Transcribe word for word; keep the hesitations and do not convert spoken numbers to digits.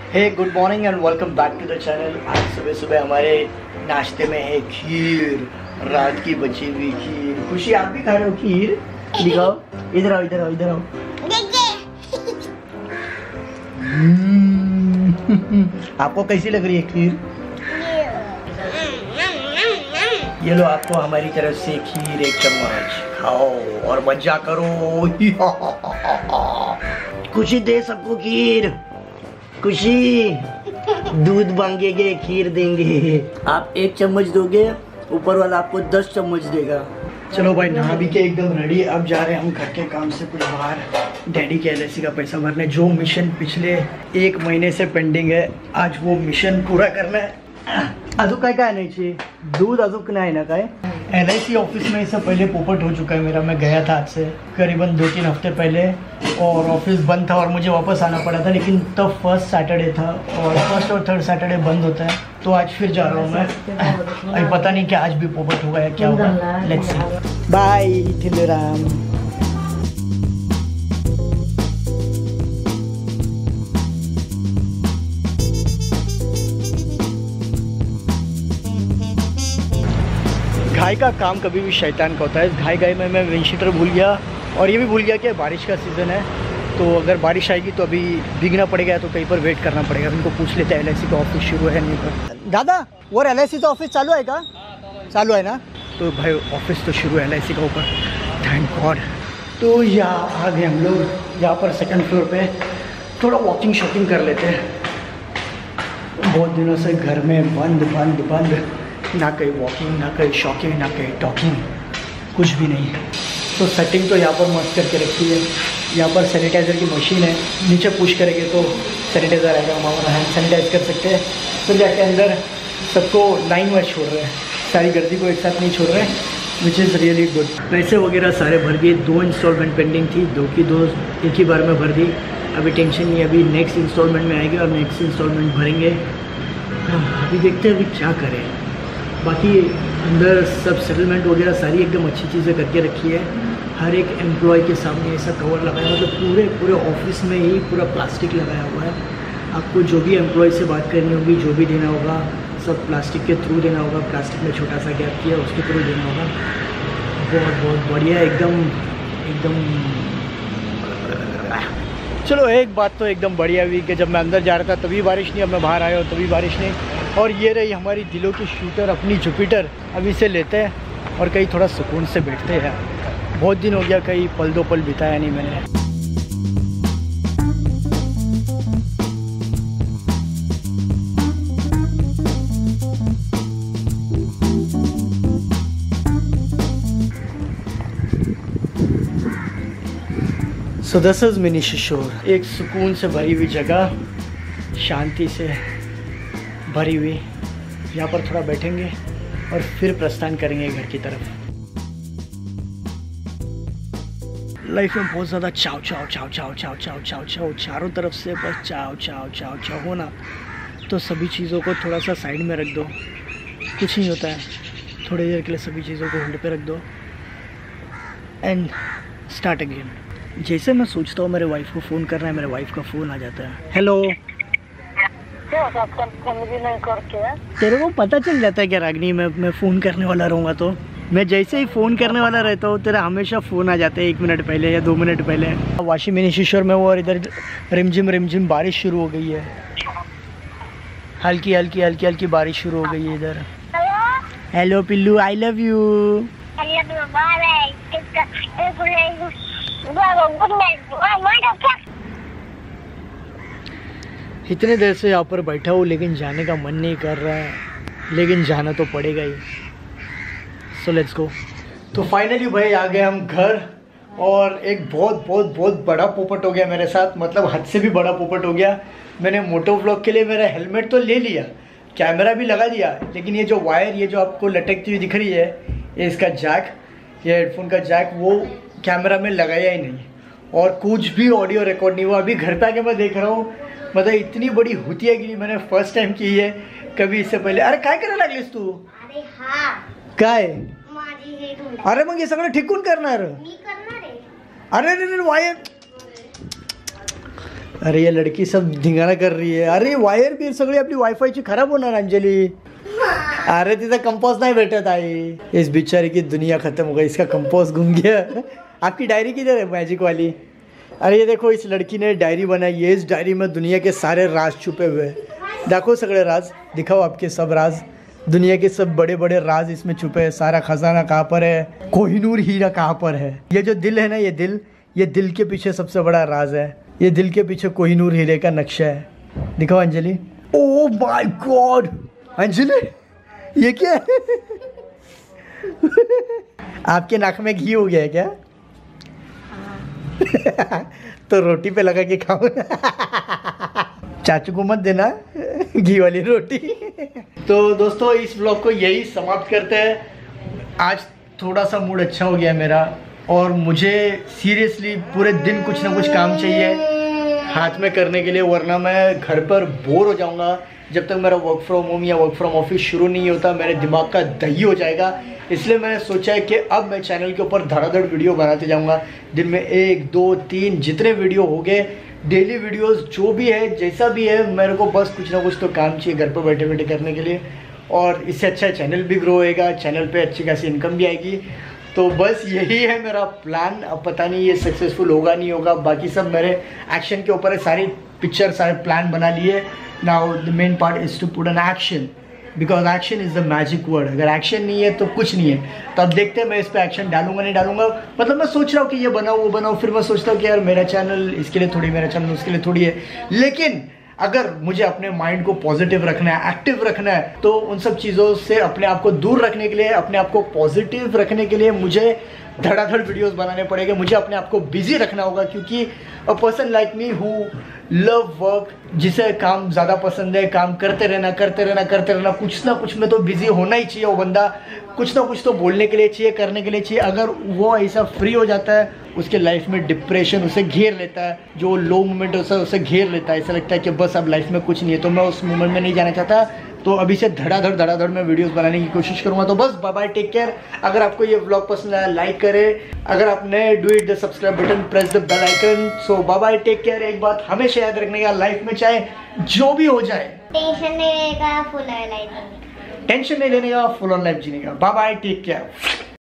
Hey good morning and welcome back to the channel. आज सुबह सुबह हमारे नाश्ते में है खीर, रात की बची हुई खीर। खुशी आप भी खा रहे हो खीर? दिखाओ, इधर आओ इधर आओ इधर आओ। आपको कैसी लग रही है खीर? ये लो आपको हमारी तरफ से खीर, एक चम्मच खाओ और मजा करो। खुशी दे सबको खीर। खुशी दूध मांगेंगे खीर देंगे। आप एक चम्मच दोगे, ऊपर वाला आपको दस चम्मच देगा। चलो भाई नहा भी के एकदम रेडी। अब जा रहे हैं हम घर के काम से कुछ बाहर। डैडी के एल आई सी का पैसा भरने, जो मिशन पिछले एक महीने से पेंडिंग है, आज वो मिशन पूरा करना है। अजून काय काय आणायची? दूध अजून नाही ना काय? एल आई सी ऑफिस में इससे पहले पोपट हो चुका है मेरा। मैं गया था आज से करीबन दो तीन हफ्ते पहले और ऑफिस बंद था और मुझे वापस आना पड़ा था, लेकिन तब फर्स्ट सैटरडे था और फर्स्ट और थर्ड सैटरडे बंद होता है, तो आज फिर जा रहा हूँ मैं। अभी पता नहीं कि आज भी पोपट होगा या क्या होगा। Let's see. बाय टिलराम। घाई का काम कभी भी शैतान का होता है। इस घाई घाई में मैं विंडशीटर भूल गया और ये भी भूल गया कि बारिश का सीज़न है, तो अगर बारिश आएगी तो अभी भीगना पड़ेगा, तो कहीं पर वेट करना पड़ेगा। उनको पूछ लेते हैं एल आई सी का ऑफिस शुरू है नहीं पर। दादा वो एल आई सी का ऑफिस चालू है का? चालू है ना? तो भाई ऑफिस तो शुरू है एल आई सी का ऊपर, थैंक गॉड। तो यहाँ आ गए हम लोग। यहाँ पर सेकंड फ्लोर पे थोड़ा वॉकिंग शॉकिंग कर लेते हैं। बहुत दिनों से घर में बंद बंद बंद, ना कहीं वॉकिंग, ना कहीं शॉकिंग, ना कहीं टॉकिंग, कुछ भी नहीं है। तो सेटिंग तो यहाँ पर मस्त करके रखी है। यहाँ पर सैनिटाइज़र की मशीन है, नीचे पुश करेंगे तो सैनिटाइज़र आएगा, हम अपना हैंड सैनिटाइज कर सकते हैं। फिर जाके अंदर सबको लाइन वाइज छोड़ रहे हैं, सारी गर्दी को एक साथ नहीं छोड़ रहे हैं, विच इज़ रियली गुड। पैसे वगैरह सारे भर गए। दो इंस्टॉलमेंट पेंडिंग थी, दो की दो एक ही बार में भर दी। अभी टेंशन नहीं, अभी नेक्स्ट इंस्टॉलमेंट में आएगी और नेक्स्ट इंस्टॉलमेंट भरेंगे। अभी देखते हैं अभी क्या करें। बाकी अंदर सब सेटलमेंट वगैरह सारी एकदम अच्छी चीज़ें करके रखी है। हर एक एम्प्लॉय के सामने ऐसा कवर लगाया, मतलब पूरे पूरे ऑफिस में ही पूरा प्लास्टिक लगाया हुआ है। आपको जो भी एम्प्लॉय से बात करनी होगी, जो भी देना होगा, सब प्लास्टिक के थ्रू देना होगा। प्लास्टिक में छोटा सा गैप किया, उसके थ्रू देना होगा। बहुत बहुत बढ़िया, एकदम एकदम। चलो एक बात तो एकदम बढ़िया हुई कि जब मैं अंदर जा रहा था तभी बारिश नहीं, अब मैं बाहर आया हूँ तभी बारिश नहीं। और ये रही हमारी दिलों की शूटर अपनी जुपिटर। अभी इसे लेते हैं और कहीं थोड़ा सुकून से बैठते हैं। बहुत दिन हो गया कहीं पल दो पल बिताया नहीं मैंने। सो दिस इज मिनी शिशोर, एक सुकून से भरी हुई जगह, शांति से भरी हुई। यहाँ पर थोड़ा बैठेंगे और फिर प्रस्थान करेंगे घर की तरफ। लाइफ में बहुत ज़्यादा चाव चाव चाव चाव चाव चाव चाव चाव चारों तरफ से बस चाव चाव चाव चाव होना, तो सभी चीज़ों को थोड़ा सा साइड में रख दो। कुछ नहीं होता है, थोड़ी देर के लिए सभी चीज़ों को होल्ड पे रख दो एंड स्टार्ट अगेन। जैसे मैं सोचता हूँ मेरे वाइफ को फ़ोन करना है, मेरे वाइफ का फ़ोन आ जाता है। हेलो, तेरे को पता चल जाता है क्या रागनी, मैं मैं फ़ोन करने वाला रहूँगा तो मैं जैसे ही फ़ोन करने वाला रहता हूँ तेरा हमेशा फ़ोन आ जाता है एक मिनट पहले या दो मिनट पहले। वाशी मिनी शिशोर में वो और इधर रिमझिम रिमझिम बारिश शुरू हो गई है। हल्की हल्की हल्की हल्की बारिश शुरू हो गई है इधर। हेलो पिल्लू, आई लव यू। इतने देर से यहाँ पर बैठा हूँ लेकिन जाने का मन नहीं कर रहा है, लेकिन जाना तो पड़ेगा ही। So let's go. तो फाइनली भाई आ गए हम घर और एक बहुत बहुत बहुत बड़ा पोपट हो गया मेरे साथ, मतलब हद से भी बड़ा पोपट हो गया। मैंने मोटो व्लॉग के लिए मेरा हेलमेट तो ले लिया, कैमरा भी लगा दिया, लेकिन ये जो वायर ये जो आपको लटकती हुई दिख रही है, ये इसका जैक, ये हेडफोन का जैक, वो कैमरा में लगाया ही नहीं और कुछ भी ऑडियो रिकॉर्ड नहीं हुआ। अभी घर पे आके मैं देख रहा हूँ, मतलब इतनी बड़ी हुतियागिरी मैंने फर्स्ट टाइम की है, कभी इससे पहले। अरे काय करायला लागलीस तू? अरे हाँ काय? अरे मग हे सगळं ठीक कोण करणार? मी करणार आहे। अरे अरे वायर, अरे ये लड़की सब धिंगाणा कर रही है. अरे वायर बिर सगळी आपली वायफायची खराब होणार अंजली. अरे तिचा कंपोज नहीं भेटत आई. इस बेचारे की दुनिया खत्म हो गई, इसका कंपोज घूम गया. आपकी डायरी किधर है मैजिक वाली? अरे ये देखो इस लड़की ने डायरी बनाई है. इस डायरी में दुनिया के सारे राज छुपे हुए हैं. देखो सगळे राज दिखाओ, आपके सब राज, दुनिया के सब बड़े बड़े राज इसमें छुपे हैं. सारा खजाना कहाँ पर है, कोहिनूर हीरा कहाँ पर है. ये जो दिल है ना, ये दिल, ये दिल के पीछे सबसे बड़ा राज है. ये दिल के पीछे कोहिनूर हीरे का नक्शा है. दिखाओ Anjali. Oh my god Anjali, ये क्या है? आपके नाक में घी हो गया है क्या? तो रोटी पे लगा के खाओ. चाचू को मत देना घी वाली रोटी. तो दोस्तों इस ब्लॉग को यही समाप्त करते हैं. आज थोड़ा सा मूड अच्छा हो गया मेरा, और मुझे सीरियसली पूरे दिन कुछ ना कुछ काम चाहिए हाथ में करने के लिए, वरना मैं घर पर बोर हो जाऊंगा. जब तक मेरा वर्क फ्रॉम होम या वर्क फ्रॉम ऑफिस शुरू नहीं होता मेरे दिमाग का दही हो जाएगा. इसलिए मैंने सोचा है कि अब मैं चैनल के ऊपर धड़ाधड़ वीडियो बनाते जाऊंगा. दिन में एक दो तीन जितने वीडियो हो गए, डेली वीडियोस जो भी है, जैसा भी है, मेरे को बस कुछ ना कुछ तो काम चाहिए घर पर बैठे बैठे करने के लिए. और इससे अच्छा चैनल भी ग्रो होएगा, चैनल पे अच्छी खासी इनकम भी आएगी. तो बस यही है मेरा प्लान. अब पता नहीं ये सक्सेसफुल होगा नहीं होगा, बाकी सब मेरे एक्शन के ऊपर है. सारी पिक्चर सारे प्लान बना लिए. Now the main part is to put in action, because action is the magic word. अगर एक्शन नहीं है तो कुछ नहीं है. तो अब देखते हैं मैं इस पर एक्शन डालूंगा नहीं डालूंगा. मतलब मैं सोच रहा हूँ कि ये बनाओ वो बनाओ, फिर मैं सोचता हूँ कि यार मेरा चैनल इसके लिए थोड़ी, मेरा चैनल उसके लिए थोड़ी है. लेकिन अगर मुझे अपने माइंड को पॉजिटिव रखना है, एक्टिव रखना है, तो उन सब चीज़ों से अपने आप को दूर रखने के लिए, अपने आप को पॉजिटिव रखने के लिए मुझे धड़ाधड़ वीडियोस बनाने पड़ेंगे. मुझे अपने आप को बिजी रखना होगा, क्योंकि a person like me who love work, जिसे काम ज़्यादा पसंद है, काम करते रहना करते रहना करते रहना, कुछ ना कुछ में तो बिजी होना ही चाहिए. वो बंदा कुछ ना कुछ तो बोलने के लिए चाहिए, करने के लिए चाहिए. अगर वो ऐसा फ्री हो जाता है, उसके लाइफ में डिप्रेशन उसे घेर लेता है, जो लो मोमेंट उसे उसे घेर लेता है. ऐसा लगता है कि बस अब लाइफ में कुछ नहीं है. तो मैं उस मोमेंट में नहीं जाना चाहता. तो अभी से धड़ाधड़ धड़ाधड़ में वीडियोस बनाने की कोशिश करूंगा. तो बस बाय बाय, टेक केयर. अगर आपको ये व्लॉग पसंद आया लाइक करें. अगर आप नए, do it the subscribe button, press the bell icon. So bye bye, take care. एक बात हमेशा याद रखने का, लाइफ में चाहे जो भी हो जाए, टेंशन नहीं लेने का, फुल ऑन लाइफ जीने का. टेंशन नहीं लेने का, फुल ऑन लाइफ जीने का. Bye bye, take care.